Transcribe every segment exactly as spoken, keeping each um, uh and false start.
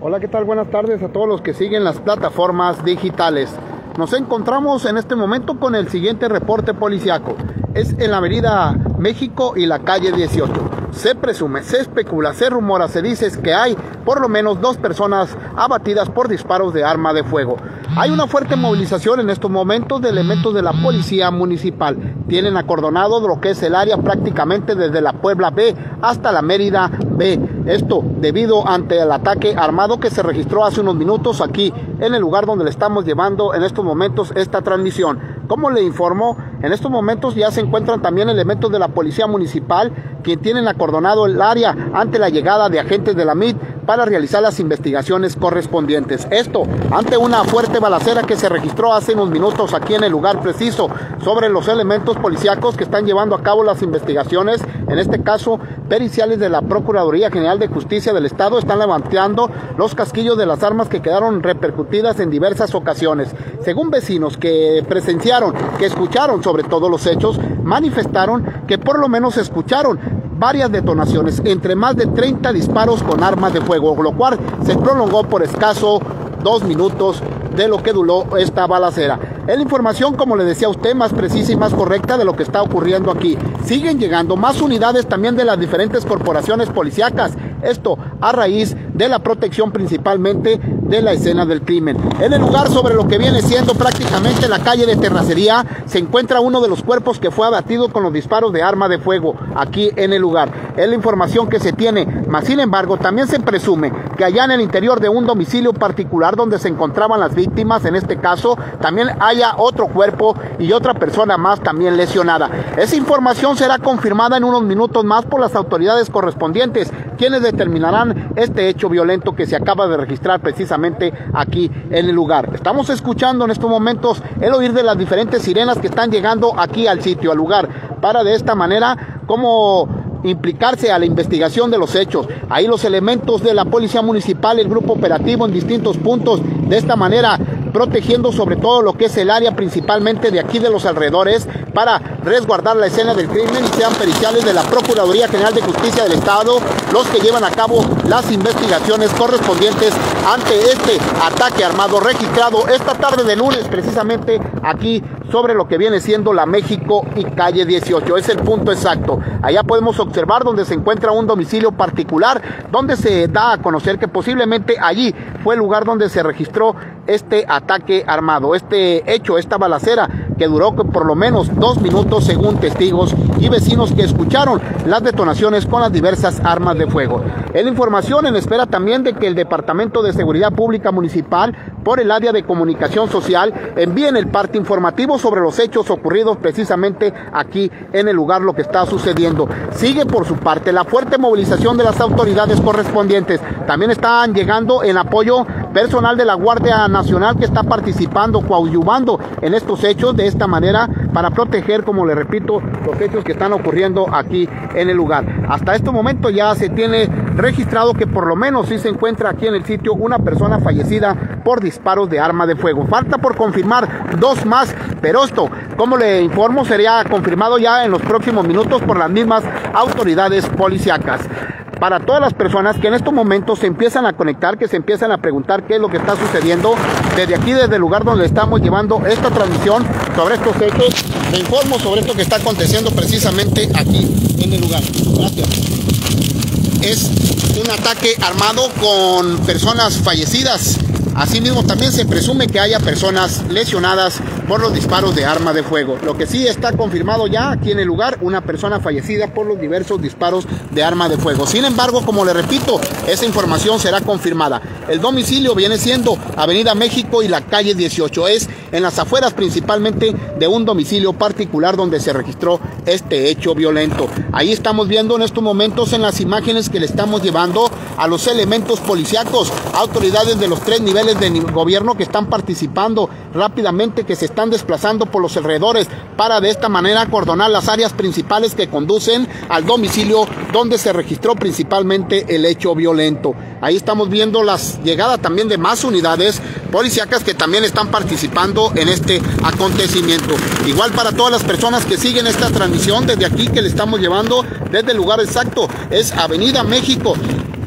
Hola, ¿qué tal? Buenas tardes a todos los que siguen las plataformas digitales. Nos encontramos en este momento con el siguiente reporte policiaco. Es en la avenida México y la calle dieciocho. Se presume, se especula, se rumora, se dice que hay por lo menos dos personas abatidas por disparos de arma de fuego. Hay una fuerte movilización en estos momentos de elementos de la policía municipal. Tienen acordonado lo que es el área prácticamente desde la Puebla B hasta la Mérida B. Esto debido ante el ataque armado que se registró hace unos minutos aquí en el lugar donde le estamos llevando en estos momentos esta transmisión. Como le informó, en estos momentos ya se encuentran también elementos de la policía municipal quien tienen acordonado el área ante la llegada de agentes de la M I D para realizar las investigaciones correspondientes. Esto ante una fuerte balacera que se registró hace unos minutos aquí en el lugar preciso sobre los elementos policíacos que están llevando a cabo las investigaciones. En este caso, periciales de la Procuraduría General de Justicia del Estado están levantando los casquillos de las armas que quedaron repercutidas en diversas ocasiones. Según vecinos que presenciaron, que escucharon sobre todo los hechos, manifestaron que por lo menos escucharon varias detonaciones, entre más de treinta disparos con armas de fuego, lo cual se prolongó por escaso dos minutos de lo que duró esta balacera. Es la información, como le decía a usted, más precisa y más correcta de lo que está ocurriendo aquí. Siguen llegando más unidades también de las diferentes corporaciones policíacas. Esto a raíz de la protección principalmente de la escena del crimen. En el lugar sobre lo que viene siendo prácticamente la calle de Terracería se encuentra uno de los cuerpos que fue abatido con los disparos de arma de fuego aquí en el lugar. Es la información que se tiene, mas sin embargo también se presume que allá en el interior de un domicilio particular donde se encontraban las víctimas, en este caso también haya otro cuerpo y otra persona más también lesionada. Esa información será confirmada en unos minutos más por las autoridades correspondientes, quienes determinarán este hecho violento que se acaba de registrar precisamente aquí en el lugar. Estamos escuchando en estos momentos el oír de las diferentes sirenas que están llegando aquí al sitio, al lugar, para de esta manera como implicarse a la investigación de los hechos. Ahí los elementos de la policía municipal, el grupo operativo en distintos puntos, de esta manera protegiendo sobre todo lo que es el área principalmente de aquí de los alrededores para resguardar la escena del crimen, y sean periciales de la Procuraduría General de Justicia del Estado los que llevan a cabo las investigaciones correspondientes ante este ataque armado registrado esta tarde de lunes precisamente aquí sobre lo que viene siendo la México y calle dieciocho. Es el punto exacto. Allá podemos observar donde se encuentra un domicilio particular donde se da a conocer que posiblemente allí fue el lugar donde se registró este ataque armado, este hecho, esta balacera que duró por lo menos dos minutos según testigos y vecinos que escucharon las detonaciones con las diversas armas de fuego. Es la información en espera también de que el Departamento de Seguridad Pública Municipal por el área de comunicación social envíen el parte informativo sobre los hechos ocurridos precisamente aquí en el lugar, lo que está sucediendo. Sigue por su parte la fuerte movilización de las autoridades correspondientes. También están llegando en apoyo personal de la Guardia Nacional que está participando, coadyuvando en estos hechos de esta manera para proteger, como le repito, los hechos que están ocurriendo aquí en el lugar. Hasta este momento ya se tiene registrado que por lo menos sí se encuentra aquí en el sitio una persona fallecida por disparos de arma de fuego. Falta por confirmar dos más, pero esto, como le informo, sería confirmado ya en los próximos minutos por las mismas autoridades policíacas. Para todas las personas que en estos momentos se empiezan a conectar, que se empiezan a preguntar qué es lo que está sucediendo, desde aquí, desde el lugar donde estamos llevando esta transmisión sobre estos hechos, le informo sobre esto que está aconteciendo precisamente aquí en el lugar. Gracias. Es un ataque armado con personas fallecidas. Asimismo, también se presume que haya personas lesionadas por los disparos de arma de fuego. Lo que sí está confirmado ya aquí en el lugar, una persona fallecida por los diversos disparos de arma de fuego. Sin embargo, como le repito, esa información será confirmada. El domicilio viene siendo Avenida México y la calle dieciocho. Es en las afueras principalmente de un domicilio particular donde se registró este hecho violento. Ahí estamos viendo en estos momentos en las imágenes que le estamos llevando a los elementos policíacos, autoridades de los tres niveles de gobierno que están participando rápidamente, que se están desplazando por los alrededores para de esta manera acordonar las áreas principales que conducen al domicilio donde se registró principalmente el hecho violento. Ahí estamos viendo las llegadas también de más unidades policíacas que también están participando en este acontecimiento. Igual para todas las personas que siguen esta transmisión desde aquí que le estamos llevando desde el lugar exacto, es Avenida México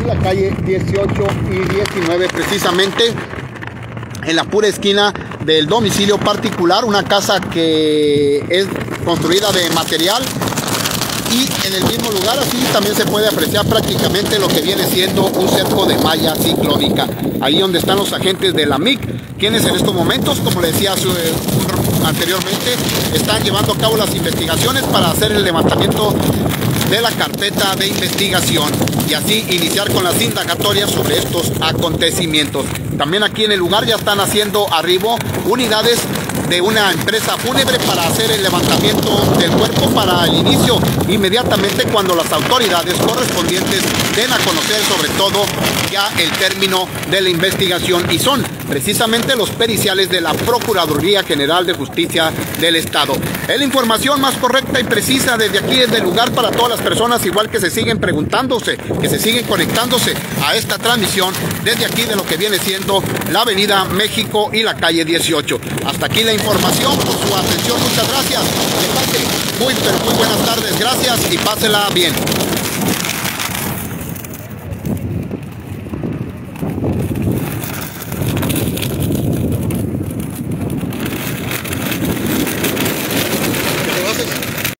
y la calle dieciocho y diecinueve, precisamente en la pura esquina del domicilio particular, una casa que es construida de material, y en el mismo lugar así también se puede apreciar prácticamente lo que viene siendo un cerco de malla ciclónica, ahí donde están los agentes de la M I C, quienes en estos momentos, como le decía su, eh, anteriormente, están llevando a cabo las investigaciones para hacer el levantamiento de la carpeta de investigación y así iniciar con las indagatorias sobre estos acontecimientos. También aquí en el lugar ya están haciendo arribo unidades de una empresa fúnebre para hacer el levantamiento del cuerpo para el inicio inmediatamente cuando las autoridades correspondientes den a conocer sobre todo ya el término de la investigación, y son precisamente los periciales de la Procuraduría General de Justicia del Estado. Es la información más correcta y precisa desde aquí, desde el lugar, para todas las personas igual que se siguen preguntándose, que se siguen conectándose a esta transmisión desde aquí de lo que viene siendo la avenida México y la calle dieciocho. Hasta aquí la información, por su atención, muchas gracias. Que pase muy pero muy buenas tardes, gracias y pásela bien.